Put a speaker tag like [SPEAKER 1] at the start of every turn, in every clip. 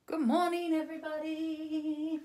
[SPEAKER 1] Good morning, everybody.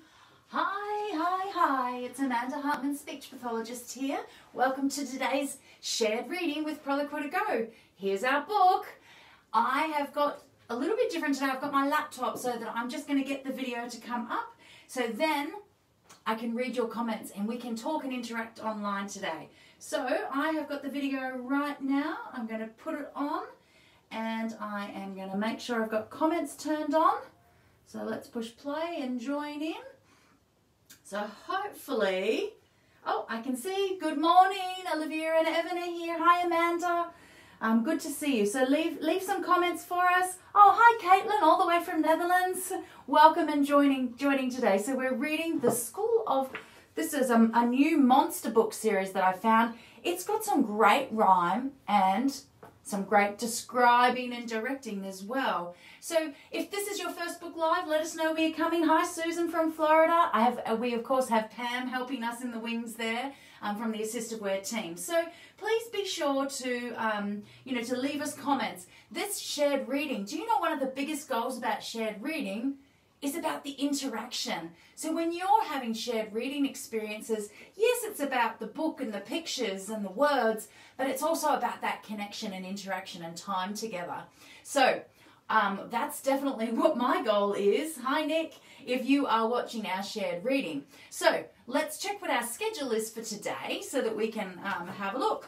[SPEAKER 1] Hi. It's Amanda Hartman, speech pathologist here. Welcome to today's shared reading with Proloquo to Go. Here's our book. I have got a little bit different today. I've got my laptop so that I'm just going to get the video to come up. So then I can read your comments and we can talk and interact online today. So I have got the video right now. I'm going to put it on and I am going to make sure I've got comments turned on. So let's push play and join in. So hopefully, oh, I can see. Good morning, Olivia and Evan are here. Hi, Amanda. Good to see you. So leave some comments for us. Oh, hi, Caitlin, all the way from Netherlands. Welcome and joining today. So we're reading The School of. This is a new monster book series that I found. It's got some great rhyme and some great describing and directing as well. So if this is your first book live, let us know where you're coming. Hi, Susan from Florida. We of course have Pam helping us in the wings there from the Assistive Wear team. So please be sure to to leave us comments. This shared reading, do you know one of the biggest goals about shared reading is about the interaction. So when you're having shared reading experiences, yes, it's about the book and the pictures and the words, but it's also about that connection and interaction and time together. So that's definitely what my goal is. Hi, Nick, if you are watching our shared reading. So let's check what our schedule is for today so that we can have a look.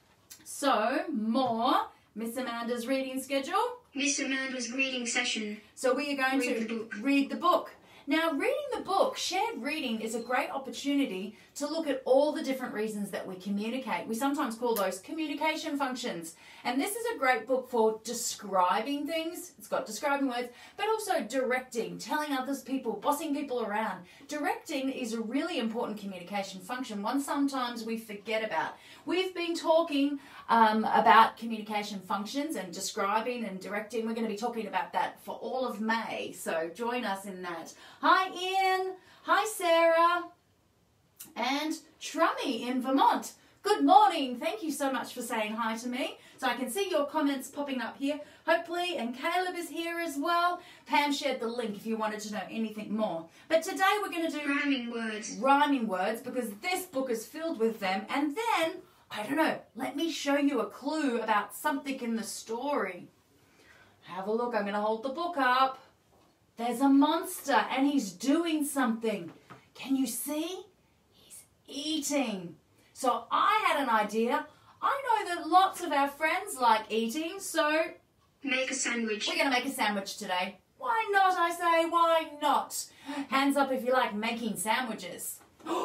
[SPEAKER 1] So more Miss Amanda's reading schedule.
[SPEAKER 2] Miss Amanda's reading session.
[SPEAKER 1] So we are going to read the book. Now, reading the book, shared reading, is a great opportunity to look at all the different reasons that we communicate. We sometimes call those communication functions. And this is a great book for describing things. It's got describing words, but also directing, telling others people, bossing people around. Directing is a really important communication function, one sometimes we forget about. We've been talking about communication functions and describing and directing. We're going to be talking about that for all of May, so join us in that. Hi, Ian. Hi, Sarah. And Trummy in Vermont. Good morning. Thank you so much for saying hi to me. So I can see your comments popping up here, hopefully, and Caleb is here as well. Pam shared the link if you wanted to know anything more. But today we're going to do rhyming words because this book is filled with them. And then, I don't know, let me show you a clue about something in the story. Have a look. I'm going to hold the book up. There's a monster and he's doing something. Can you see? He's eating. So I had an idea. I know that lots of our friends like eating, so
[SPEAKER 2] make a sandwich.
[SPEAKER 1] We're going to make a sandwich today. Why not, I say? Why not? Hands up if you like making sandwiches.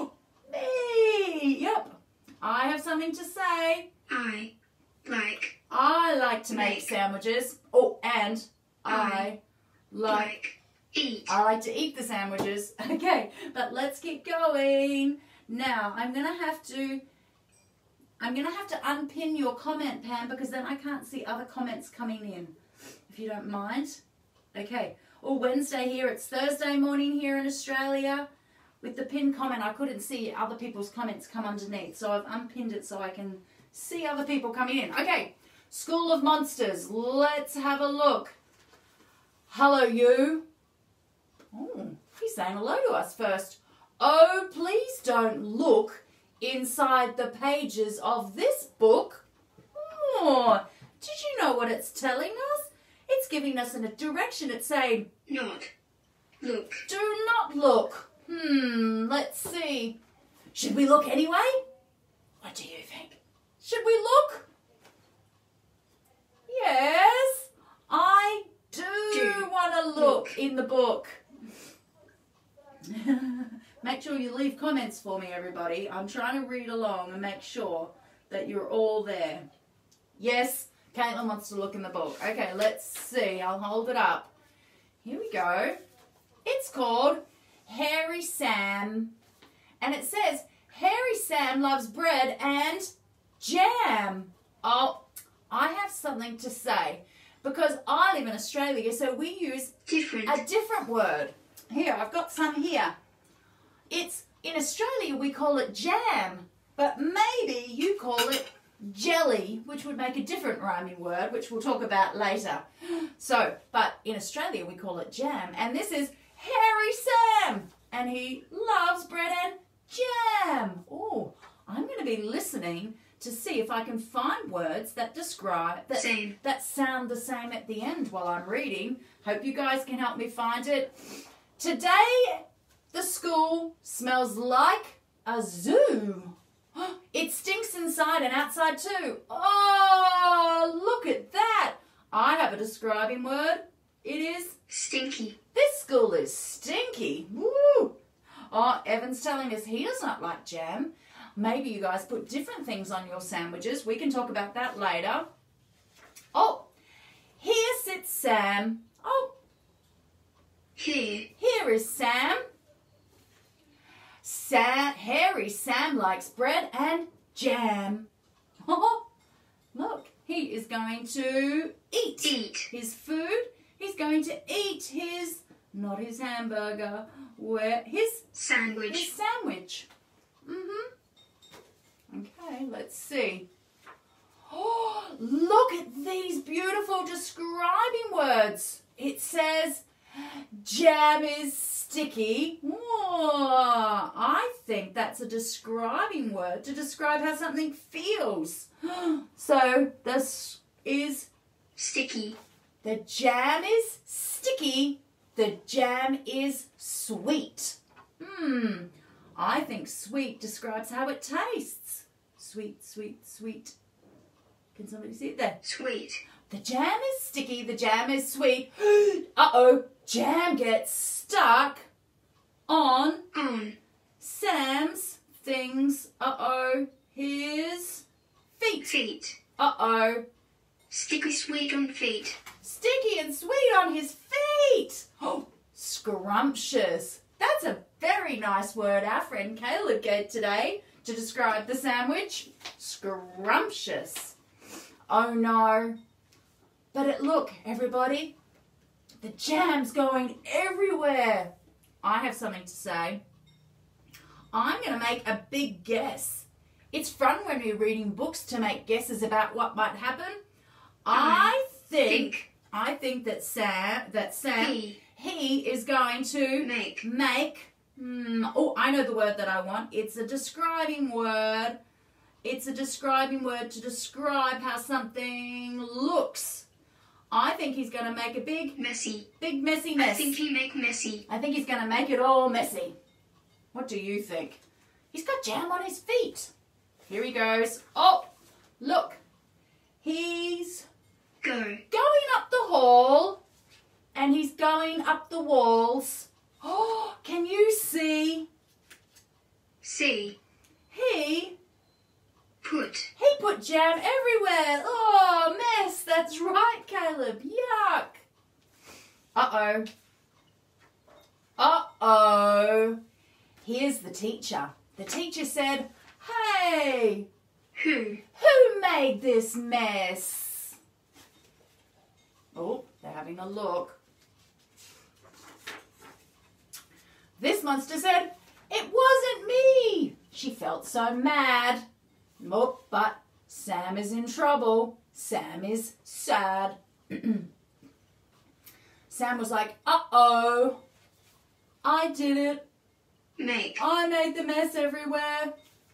[SPEAKER 1] Me! Yep. I have something to say.
[SPEAKER 2] I
[SPEAKER 1] like to make sandwiches. Oh, and I like to eat the sandwiches. Okay, but let's keep going. Now, I'm gonna have to unpin your comment, Pam, because then I can't see other comments coming in, if you don't mind. Okay. Oh, Wednesday here. It's Thursday morning here in Australia. With the pinned comment, I couldn't see other people's comments come underneath, so I've unpinned it so I can see other people coming in. Okay. School of Monsters. Let's have a look. Hello, you. Oh, he's saying hello to us first. Oh, please don't look inside the pages of this book. Oh, did you know what it's telling us? It's giving us a direction. It's saying,
[SPEAKER 2] not look.
[SPEAKER 1] Do not look. Let's see. Should we look anyway? What do you think? Should we look? Yes, I do want to look in the book. Make sure you leave comments for me, everybody. I'm trying to read along and make sure that you're all there. Yes, Caitlin wants to look in the book. Okay, let's see. I'll hold it up. Here we go. It's called Hairy Sam. And it says, Hairy Sam loves bread and jam. Oh, I have something to say. Because I live in Australia, so we use a different word. Here, I've got some here. It's in Australia we call it jam, but maybe you call it jelly, which would make a different rhyming word, which we'll talk about later. So, but in Australia we call it jam. And this is Hairy Sam, and he loves bread and jam. Oh, I'm going to be listening to see if I can find words that describe, that sound the same at the end while I'm reading. Hope you guys can help me find it. Today, the school smells like a zoo. It stinks inside and outside too. Oh, look at that. I have a describing word. It is
[SPEAKER 2] stinky.
[SPEAKER 1] This school is stinky. Woo! Oh, Evan's telling us he does not like jam. Maybe you guys put different things on your sandwiches. We can talk about that later. Oh, here sits Sam. Oh,
[SPEAKER 2] here
[SPEAKER 1] is Sam. Hairy Sam likes bread and jam. Oh, look, he is going to eat his food. He's going to eat his, not his hamburger, his
[SPEAKER 2] sandwich.
[SPEAKER 1] Okay, let's see. Oh, look at these beautiful describing words. It says, jam is sticky. Oh, I think that's a describing word to describe how something feels. So this is
[SPEAKER 2] sticky.
[SPEAKER 1] The jam is sticky. The jam is sweet. I think sweet describes how it tastes. Sweet, sweet, sweet. Can somebody see it there?
[SPEAKER 2] Sweet.
[SPEAKER 1] The jam is sticky. The jam is sweet. Uh-oh. Jam gets stuck on Sam's things. Uh-oh. His feet. Uh-oh.
[SPEAKER 2] Sticky sweet on feet.
[SPEAKER 1] Sticky and sweet on his feet. Oh, scrumptious. That's a very nice word our friend Caleb gave today to describe the sandwich. Scrumptious. Oh no. But look, everybody, the jam's going everywhere. I have something to say. I'm going to make a big guess. It's fun when we're reading books to make guesses about what might happen. I think that Sam, he is going to make. Oh, I know the word that I want. It's a describing word. It's a describing word to describe how something looks. I think he's going to make a big messy mess.
[SPEAKER 2] I think he make messy.
[SPEAKER 1] I think he's going to make it all messy. What do you think? He's got jam on his feet. Here he goes. Oh, look. He's going up the hall, and he's going up the walls. Oh, can you see?
[SPEAKER 2] See.
[SPEAKER 1] He put jam everywhere. Oh, mess. That's right, Caleb. Yuck. Uh-oh. Uh-oh. Here's the teacher. The teacher said, hey.
[SPEAKER 2] Who
[SPEAKER 1] made this mess? Oh, they're having a look. This monster said, it wasn't me. She felt so mad. Oh, but Sam is in trouble. Sam is sad. Sam was like, uh-oh. I did it. I made the mess everywhere.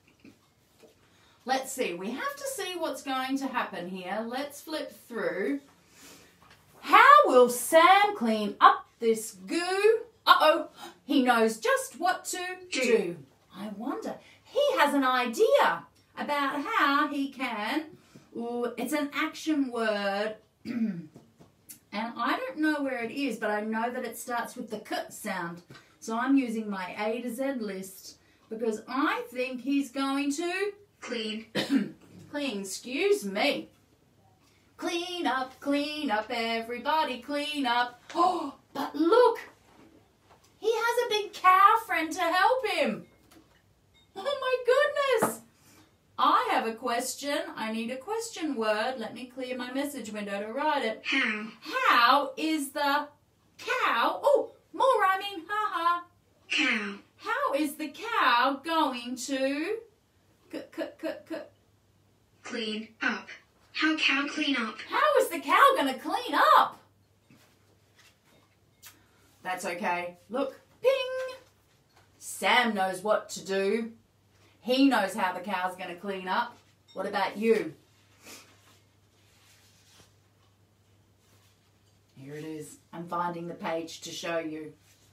[SPEAKER 1] Let's see. We have to see what's going to happen here. Let's flip through. How will Sam clean up this goo? Uh-oh. He knows just what to do. I wonder. He has an idea about how he can. Ooh, it's an action word. And I don't know where it is, but I know that it starts with the k sound. So I'm using my A to Z list because I think he's going to
[SPEAKER 2] clean.
[SPEAKER 1] Clean, excuse me. Clean up, everybody, clean up. Oh, but look, he has a big cow friend to help him. Oh my goodness. I have a question. I need a question word. Let me clear my message window to write it.
[SPEAKER 2] How?
[SPEAKER 1] How is the cow? Oh, more rhyming. Ha ha.
[SPEAKER 2] Cow.
[SPEAKER 1] How is the cow going to
[SPEAKER 2] Clean Clean up. How cow clean up?
[SPEAKER 1] How is the cow going to clean up? That's okay. Look, ping. Sam knows what to do. He knows how the cow's going to clean up. What about you? Here it is. I'm finding the page to show you.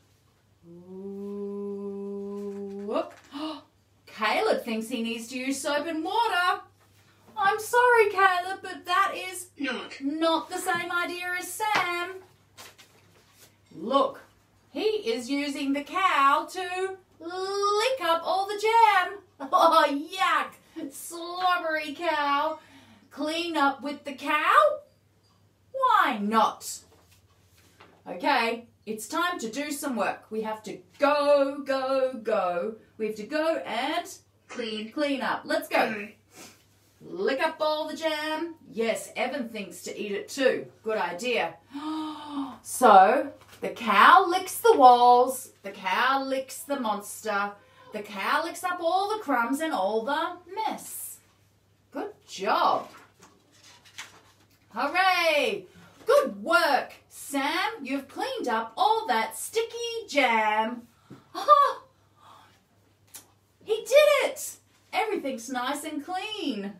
[SPEAKER 1] Ooh, whoop. Caleb thinks he needs to use soap and water. I'm sorry, Caleb, but that is not the same idea as Sam. Look, he is using the cow to lick up all the jam. Oh, yuck. Slobbery cow. Clean up with the cow? Why not? Okay, it's time to do some work. We have to go. We have to go and clean up. Let's go. Lick up all the jam. Yes, Evan thinks to eat it too. Good idea. So, the cow licks the walls. The cow licks the monster. The cow licks up all the crumbs and all the mess. Good job. Hooray! Good work, Sam. You've cleaned up all that sticky jam. Oh, he did it. Everything's nice and clean.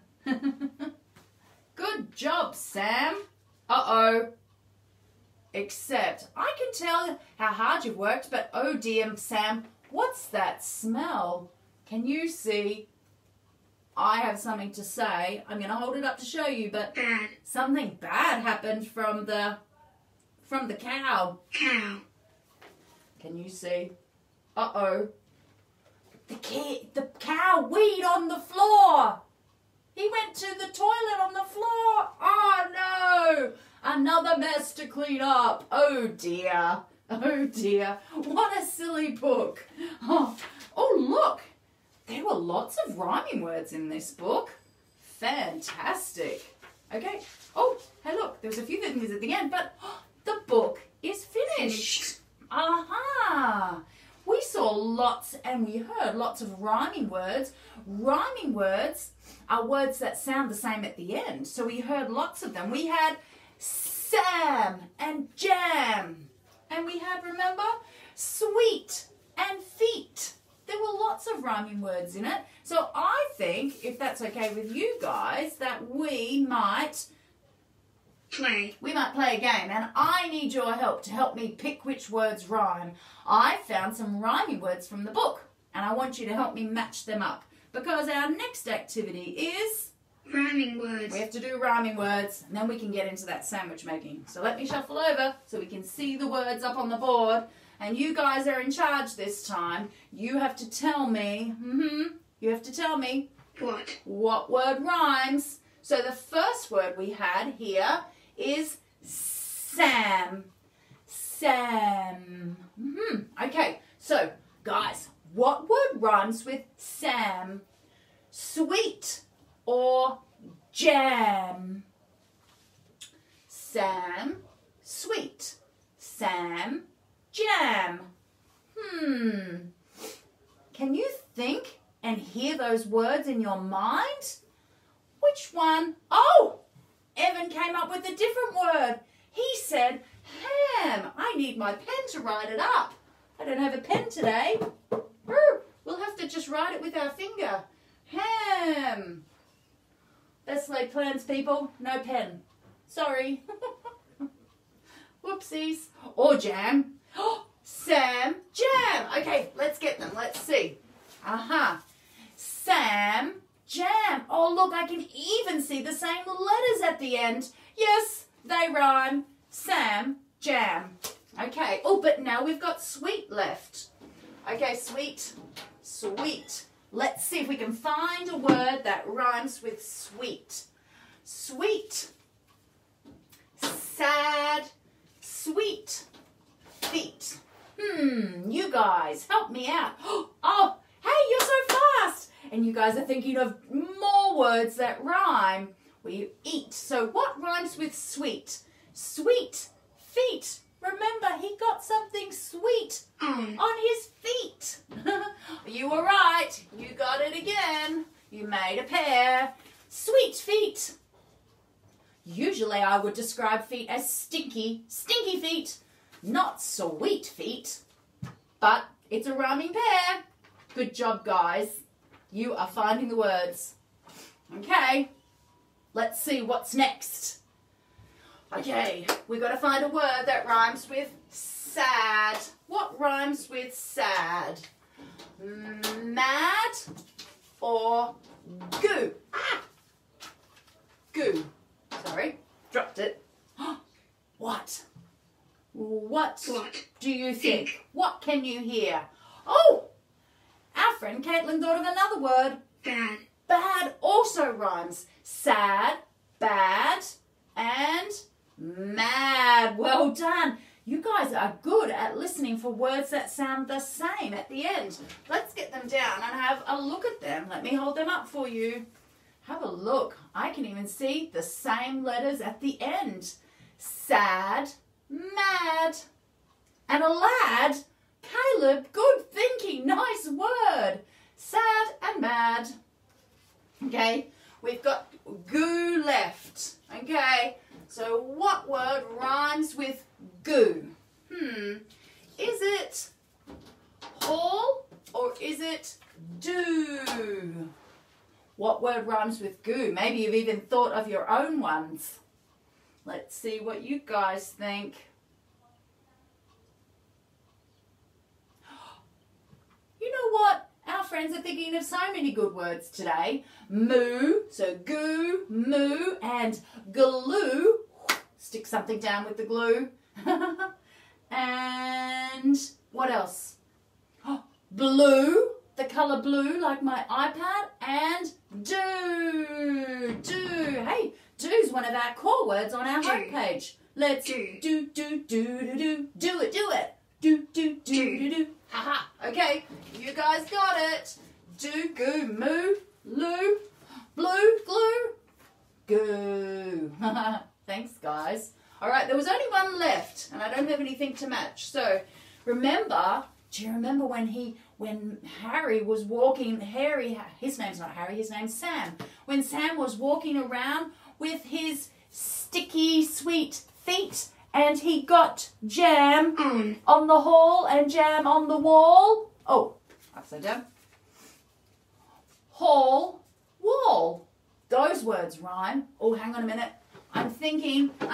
[SPEAKER 1] Good job, Sam. Uh-oh. Except, I can tell how hard you've worked, but oh dear, Sam, what's that smell? Can you see? I have something to say. I'm going to hold it up to show you, but
[SPEAKER 2] Bad.
[SPEAKER 1] Something bad happened from the cow.
[SPEAKER 2] Cow.
[SPEAKER 1] Can you see? Uh-oh. The cow weed on the floor. He went to the toilet on the floor. Oh, no. Another mess to clean up. Oh, dear. Oh, dear. What a silly book. Oh, look. There were lots of rhyming words in this book. Fantastic. Okay. Oh, hey, look. There was a few things at the end, but the book is finished. Aha. We saw lots and we heard lots of rhyming words. Rhyming words are words that sound the same at the end. So we heard lots of them. We had Sam and jam. And we had, remember, sweet and feet. There were lots of rhyming words in it. So I think, if that's okay with you guys, that we might
[SPEAKER 2] Play.
[SPEAKER 1] play a game, and I need your help to help me pick which words rhyme. I found some rhyming words from the book, and I want you to help me match them up, because our next activity is
[SPEAKER 2] Rhyming words.
[SPEAKER 1] we have to do rhyming words, and then we can get into that sandwich making. So let me shuffle over so we can see the words up on the board, and you guys are in charge this time. You have to tell me, you have to tell me what word rhymes. So the first word we had here is Sam. Sam. Okay, so guys, what word rhymes with Sam? Sweet or jam? Sam, sweet. Sam, jam. Can you think and hear those words in your mind? Which one? Oh, Evan came up with a different word. He said ham. I need my pen to write it up. I don't have a pen today. We'll have to just write it with our finger. Ham. Best laid plans, people. No pen. Sorry. Whoopsies. Or jam. Sam, jam. Okay, let's get them. Let's see. Sam, jam. Oh, look, I can even see the same letters at the end. Yes, they rhyme. Sam, jam. Okay. Oh, but now we've got sweet left. Okay, sweet, sweet. Let's see if we can find a word that rhymes with sweet. Sweet. Sad. Sweet. Feet. You guys, help me out. Oh, hey, you're so fast. And you guys are thinking of more words that rhyme. Well, you eat. So what rhymes with sweet? Sweet. Feet. Remember, he got something sweet on his feet. You were right. You got it again. You made a pair. Sweet feet. Usually I would describe feet as stinky feet, not sweet feet. But it's a rhyming pair. Good job, guys. You are finding the words. Okay, let's see what's next. Okay, we've got to find a word that rhymes with sad. What rhymes with sad? Mad or goo? Ah! Goo. Sorry, dropped it. What? What do you think? What can you hear? Oh, our friend Caitlin thought of another word.
[SPEAKER 2] Bad.
[SPEAKER 1] Bad also rhymes. Sad, bad, and mad. Well done. You guys are good at listening for words that sound the same at the end. Let's get them down and have a look at them. Let me hold them up for you. Have a look. I can even see the same letters at the end. Sad, mad, and a lad. Caleb, good thinking. Nice word. Sad and mad. Okay, we've got goo left. Okay, so what word rhymes with goo? Is it haul or is it do? What word rhymes with goo? Maybe you've even thought of your own ones. Let's see what you guys think. You know what? Our friends are thinking of so many good words today. Moo, so goo, moo, and glue. Stick something down with the glue. And what else? Blue, the colour blue like my iPad, and do. Hey, do's one of our core words on our homepage. Let's do it. Do it. Haha. Okay, you guys got it. Do, goo, moo, loo, blue, glue, goo. Thanks, guys. All right, there was only one left, and I don't have anything to match. So, remember, do you remember when Harry was walking, his name's not Harry, his name's Sam. When Sam was walking around with his sticky, sweet feet, and he got jam on the hall and jam on the wall. Oh, upside down. Hall, wall. Those words rhyme. Oh, hang on a minute. I'm thinking that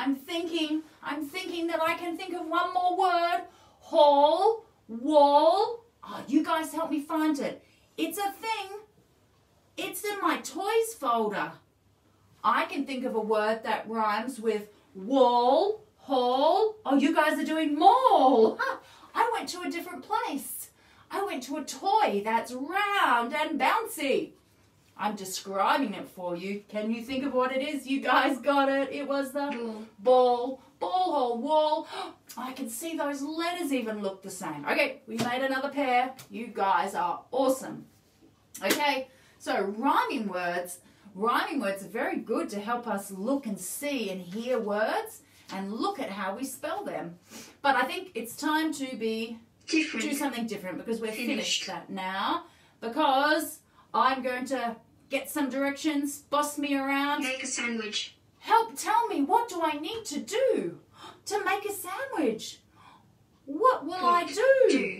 [SPEAKER 1] I can think of one more word. Hall, wall. Oh, you guys help me find it. It's a thing. It's in my toys folder. I can think of a word that rhymes with wall, hall. Oh, you guys are doing mall. I went to a different place. I went to a toy that's round and bouncy. I'm describing it for you. Can you think of what it is? You guys got it. It was the ball, hole, wall. I can see those letters even look the same. Okay, we made another pair. You guys are awesome. Okay, so rhyming words are very good to help us look and see and hear words and look at how we spell them. But I think it's time to do something different because we're finished that now. Because I'm going to get some directions, boss me around.
[SPEAKER 2] Make a sandwich.
[SPEAKER 1] Help tell me, what do I need to do to make a sandwich? What will I do?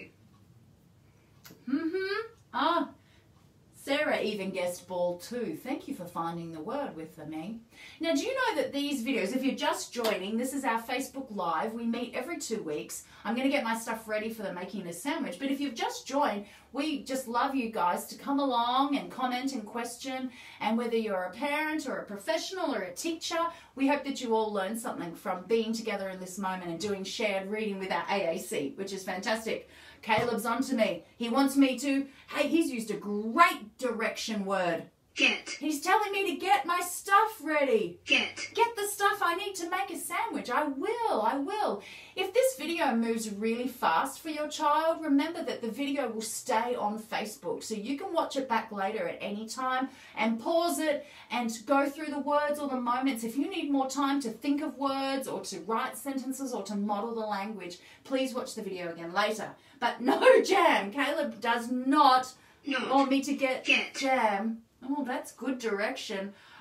[SPEAKER 1] Sarah even guessed ball too. Thank you for finding the word with me. Now, do you know that these videos, if you're just joining, this is our Facebook Live. We meet every 2 weeks. I'm going to get my stuff ready for the making a sandwich. But if you've just joined, we just love you guys to come along and comment and question. And whether you're a parent or a professional or a teacher, we hope that you all learn something from being together in this moment and doing shared reading with our AAC, which is fantastic. Caleb's on to me. He wants me to, hey, he's used a great direction word.
[SPEAKER 2] Get.
[SPEAKER 1] He's telling me to get my stuff ready.
[SPEAKER 2] Get.
[SPEAKER 1] Get the stuff I need to make a sandwich. I will. If this video moves really fast for your child, remember that the video will stay on Facebook. So you can watch it back later at any time and pause it and go through the words or the moments. If you need more time to think of words or to write sentences or to model the language, please watch the video again later. But no jam. Caleb does not want me to get jam. Oh, that's good direction.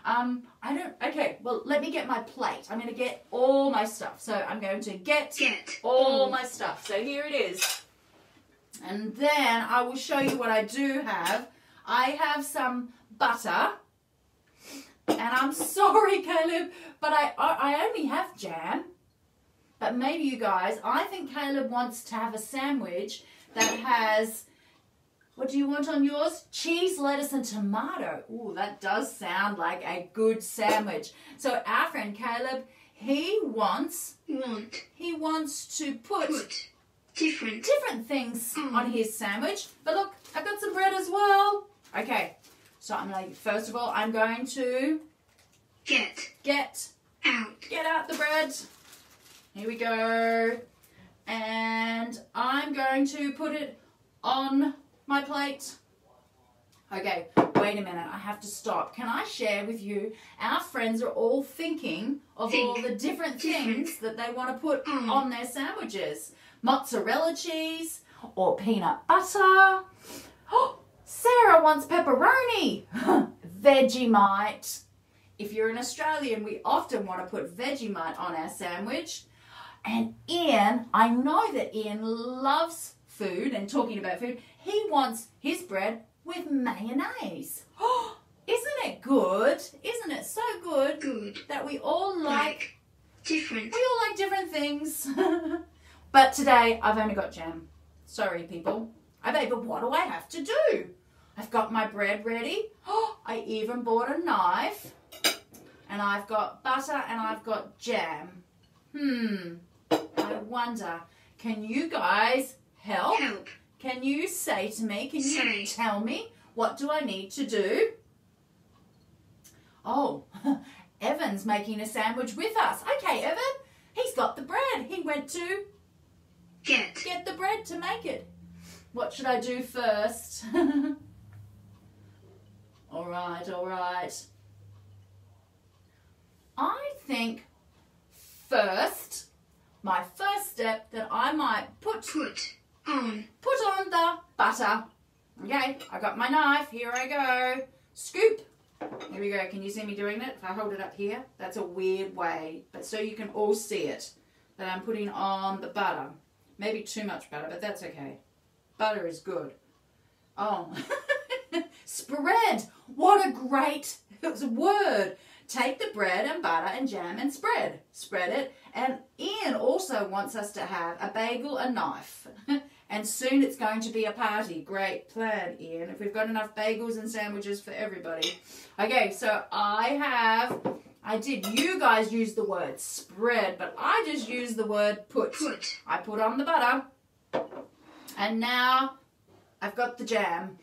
[SPEAKER 1] Okay, well, let me get my plate. I'm going to get all my stuff. So I'm going to get all my stuff. So here it is. And then I will show you what I do have. I have some butter. And I'm sorry, Caleb, but I only have jam. But maybe you guys, I think Caleb wants to have a sandwich that has, what do you want on yours? Cheese, lettuce, and tomato. Ooh, that does sound like a good sandwich. So our friend Caleb, he wants to put different things on his sandwich. But look, I've got some bread as well. Okay, so first of all, I'm going to get out the bread. Here we go. And I'm going to put it on my plate. Okay, wait a minute. I have to stop. Can I share with you? Our friends are all thinking of all the different things that they want to put on their sandwiches. Mozzarella cheese or peanut butter. Oh, Sarah wants pepperoni. Vegemite. If you're an Australian, we often want to put Vegemite on our sandwich. And Ian, I know that Ian loves food, and talking about food, he wants his bread with mayonnaise. Oh, isn't it good? Isn't it so good?
[SPEAKER 2] Good.
[SPEAKER 1] That we all like
[SPEAKER 2] different.
[SPEAKER 1] We all like different things. But today, I've only got jam. Sorry, people. But what do I have to do? I've got my bread ready. Oh, I even bought a knife. And I've got butter and I've got jam. I wonder, can you guys help? Can you say to me, can you tell me, what do I need to do? Oh, Evan's making a sandwich with us. Okay, Evan, he's got the bread. He went to get the bread to make it. What should I do first? All right. I think my first step that I might put on the butter. Okay, I got my knife. Here I go. Scoop. Here we go. Can you see me doing it? If I hold it up here, that's a weird way, but so you can all see it, that I'm putting on the butter. Maybe too much butter, but that's okay. Butter is good. Oh, spread. What a great word. Take the bread and butter and jam and spread. Spread it. And Ian also wants us to have a bagel and knife. And soon it's going to be a party. Great plan, Ian. If we've got enough bagels and sandwiches for everybody. Okay, so you guys use the word spread, but I just use the word put. I put on the butter. And now I've got the jam.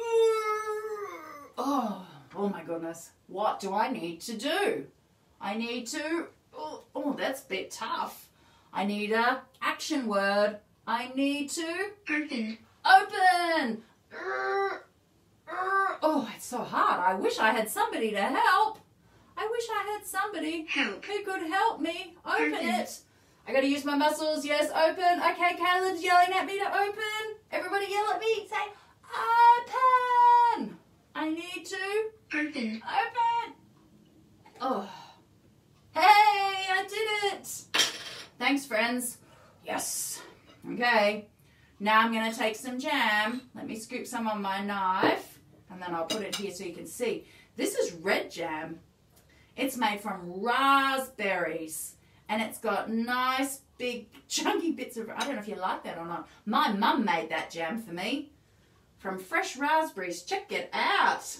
[SPEAKER 1] Oh my goodness. What do I need to do? I need to, that's a bit tough. I need a action word. I need to
[SPEAKER 2] open.
[SPEAKER 1] Oh, it's so hard. I wish I had somebody to help. I wish I had somebody who could help me open it. I got to use my muscles. Yes, open. Okay, Caleb's yelling at me to open. Everybody yell at me. Say, open. I need to
[SPEAKER 2] open.
[SPEAKER 1] Oh. Hey, I did it. Thanks, friends. Yes. Okay. Now I'm going to take some jam. Let me scoop some on my knife. And then I'll put it here so you can see. This is red jam. It's made from raspberries. And it's got nice, big, chunky bits of... I don't know if you like that or not. My mum made that jam for me. From fresh raspberries. Check it out.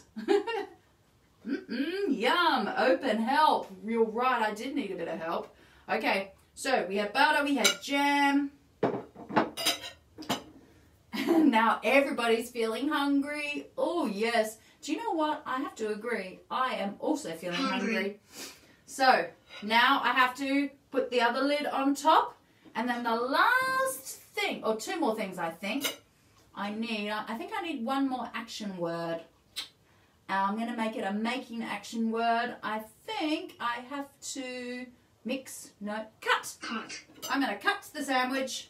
[SPEAKER 1] Yum. Open. Help. You're right. I did need a bit of help. Okay. So we have butter. We have jam. Now everybody's feeling hungry. Oh, yes. Do you know what? I have to agree. I am also feeling hungry. So now I have to put the other lid on top. And then the last thing, or two more things I think. I think I need one more action word. I'm going to make it a making action word. I think I have to cut. I'm going to cut the sandwich.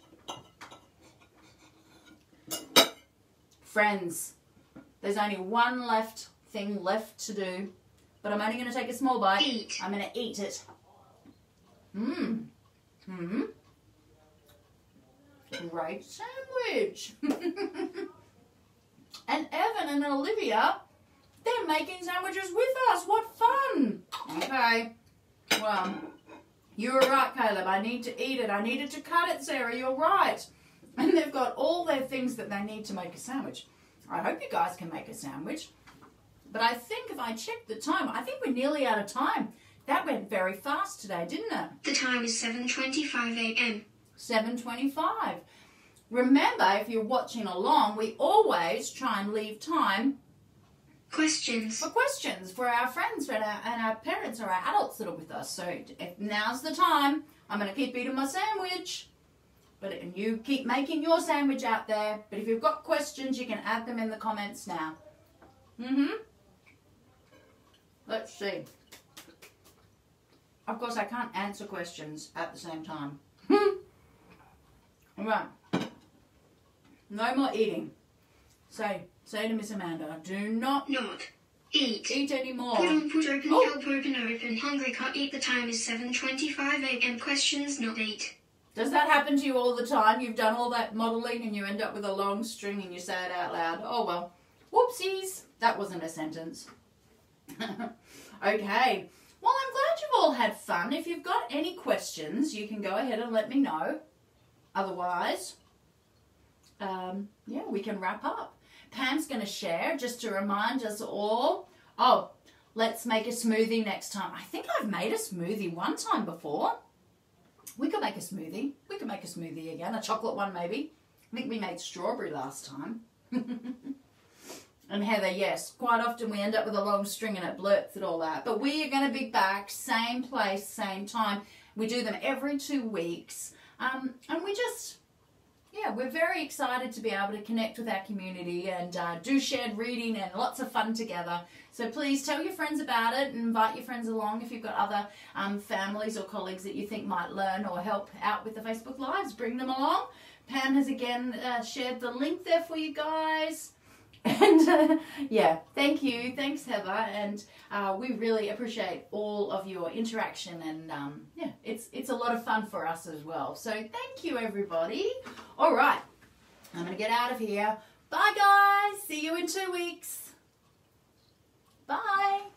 [SPEAKER 1] Friends, there's only one thing left to do, but I'm only going to take a small bite.
[SPEAKER 2] Eat.
[SPEAKER 1] I'm going to eat it. Great sandwich. And Evan and Olivia, they're making sandwiches with us. What fun. Okay. Well, you were right, Caleb. I need to eat it. I needed to cut it, Sarah. You're right. And they've got all their things that they need to make a sandwich. I hope you guys can make a sandwich. But I think if I check the time, I think we're nearly out of time. That went very fast today, didn't it?
[SPEAKER 2] The time is 7:25 a.m.
[SPEAKER 1] 7:25. Remember, if you're watching along, we always try and leave time
[SPEAKER 2] Questions.
[SPEAKER 1] for questions for our friends and our parents or our adults that are with us. So if now's the time. I'm going to keep eating my sandwich. But you keep making your sandwich out there. But if you've got questions, you can add them in the comments now. Let's see. Of course, I can't answer questions at the same time. All right. No more eating. Say to Miss Amanda, do not
[SPEAKER 2] eat
[SPEAKER 1] anymore.
[SPEAKER 2] Put on, put open,
[SPEAKER 1] Oh.
[SPEAKER 2] help open, hungry, can't eat. The time is 7:25 a.m. Questions, not eat.
[SPEAKER 1] Does that happen to you all the time? You've done all that modelling and you end up with a long string and you say it out loud. Oh well. Whoopsies. That wasn't a sentence. Okay. Well, I'm glad you've all had fun. If you've got any questions, you can go ahead and let me know. Otherwise, yeah, we can wrap up. Pam's going to share just to remind us all. Oh, let's make a smoothie next time. I think I've made a smoothie one time before. We could make a smoothie. We could make a smoothie again. A chocolate one maybe. I think we made strawberry last time. And Heather, yes, quite often we end up with a long string and it blurts it all out. But we are going to be back, same place, same time. We do them every 2 weeks. And we just, yeah, we're very excited to be able to connect with our community and do shared reading and lots of fun together. So please tell your friends about it and invite your friends along if you've got other families or colleagues that you think might learn or help out with the Facebook Lives. Bring them along. Pam has again shared the link there for you guys. And yeah, thank you. Thanks, Heather. And we really appreciate all of your interaction. And yeah, it's a lot of fun for us as well. So thank you, everybody. All right, I'm going to get out of here. Bye, guys. See you in 2 weeks. Bye.